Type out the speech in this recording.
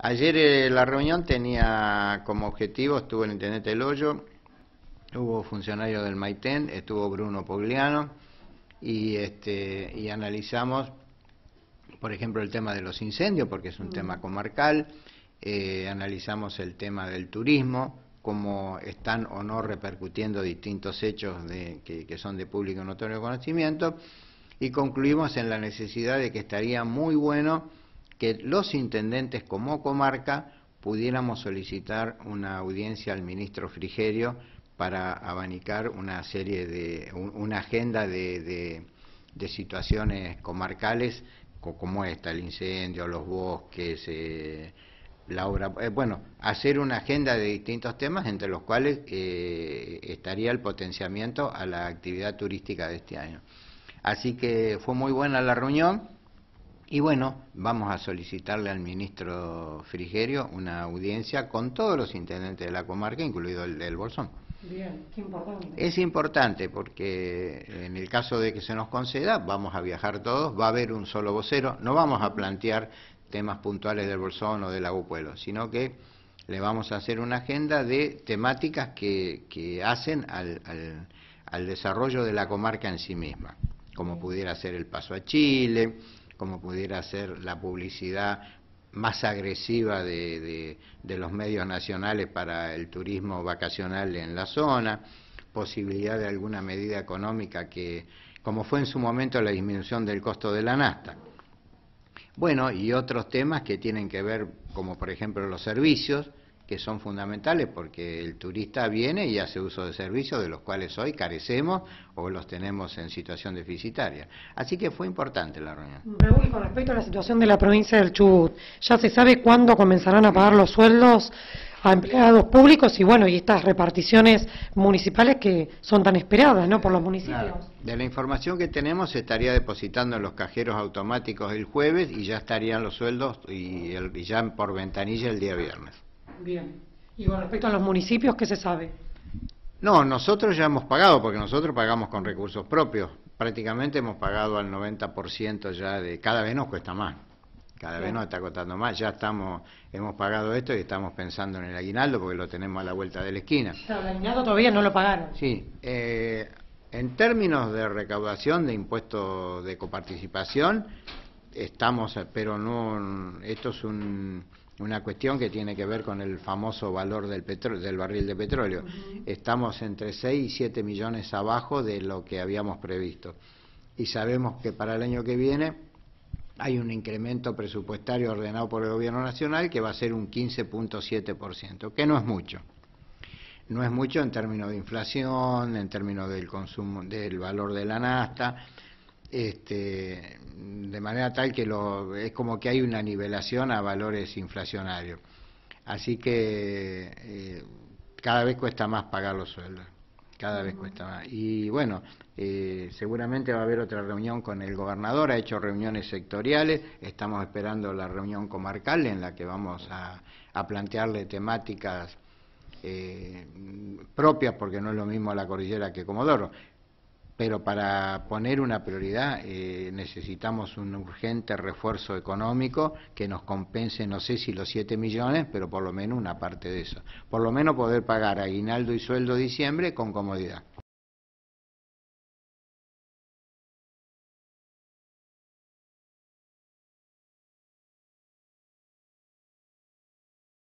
Ayer la reunión tenía como objetivo, estuvo el intendente del Hoyo, hubo funcionarios del Maitén, estuvo Bruno Pogliano y analizamos, por ejemplo, el tema de los incendios, porque es un tema comarcal, analizamos el tema del turismo, cómo están o no repercutiendo distintos hechos que son de público notorio conocimiento, y concluimos en la necesidad de que estaría muy bueno que los intendentes como comarca pudiéramos solicitar una audiencia al ministro Frigerio para abanicar una serie una agenda de situaciones comarcales como esta, el incendio, los bosques, la obra, bueno, hacer una agenda de distintos temas entre los cuales estaría el potenciamiento a la actividad turística de este año. Así que fue muy buena la reunión. Y bueno, vamos a solicitarle al ministro Frigerio una audiencia con todos los intendentes de la comarca, incluido el del Bolsón. Bien, qué importante. Es importante porque en el caso de que se nos conceda, vamos a viajar todos, va a haber un solo vocero, no vamos a plantear temas puntuales del Bolsón o del Agupuelo, sino que le vamos a hacer una agenda de temáticas que hacen al desarrollo de la comarca en sí misma, como pudiera ser el paso a Chile, como pudiera ser la publicidad más agresiva de los medios nacionales para el turismo vacacional en la zona, posibilidad de alguna medida económica como fue en su momento la disminución del costo de la nafta. Bueno, y otros temas que tienen que ver, como por ejemplo los servicios, que son fundamentales porque el turista viene y hace uso de servicios de los cuales hoy carecemos o los tenemos en situación deficitaria. Así que fue importante la reunión. Raúl, con respecto a la situación de la provincia del Chubut, ¿ya se sabe cuándo comenzarán a pagar los sueldos a empleados públicos y bueno, y estas reparticiones municipales que son tan esperadas, ¿no?, por los municipios? Claro. De la información que tenemos se estaría depositando en los cajeros automáticos el jueves y ya estarían los sueldos y ya por ventanilla el día viernes. Bien. ¿Y con respecto a los municipios, qué se sabe? No, nosotros ya hemos pagado, porque nosotros pagamos con recursos propios. Prácticamente hemos pagado al 90% ya cada vez nos cuesta más. Cada vez nos está costando más. Ya hemos pagado esto y estamos pensando en el aguinaldo porque lo tenemos a la vuelta de la esquina. Claro, el aguinaldo todavía no lo pagaron. Sí. En términos de recaudación de impuestos de coparticipación, estamos, pero no, esto es una cuestión que tiene que ver con el famoso valor del barril de petróleo. Estamos entre 6 y 7 millones abajo de lo que habíamos previsto. Y sabemos que para el año que viene hay un incremento presupuestario ordenado por el Gobierno Nacional que va a ser un 15.7%, que no es mucho. No es mucho en términos de inflación, en términos del consumo, del valor de la nafta, de manera tal que es como que hay una nivelación a valores inflacionarios. Así que cada vez cuesta más pagar los sueldos, cada vez cuesta más. Y bueno, seguramente va a haber otra reunión con el gobernador, ha hecho reuniones sectoriales, estamos esperando la reunión comarcal en la que vamos a plantearle temáticas propias, porque no es lo mismo la cordillera que Comodoro. Pero para poner una prioridad necesitamos un urgente refuerzo económico que nos compense, no sé si los 7 millones, pero por lo menos una parte de eso. Por lo menos poder pagar aguinaldo y sueldo de diciembre con comodidad.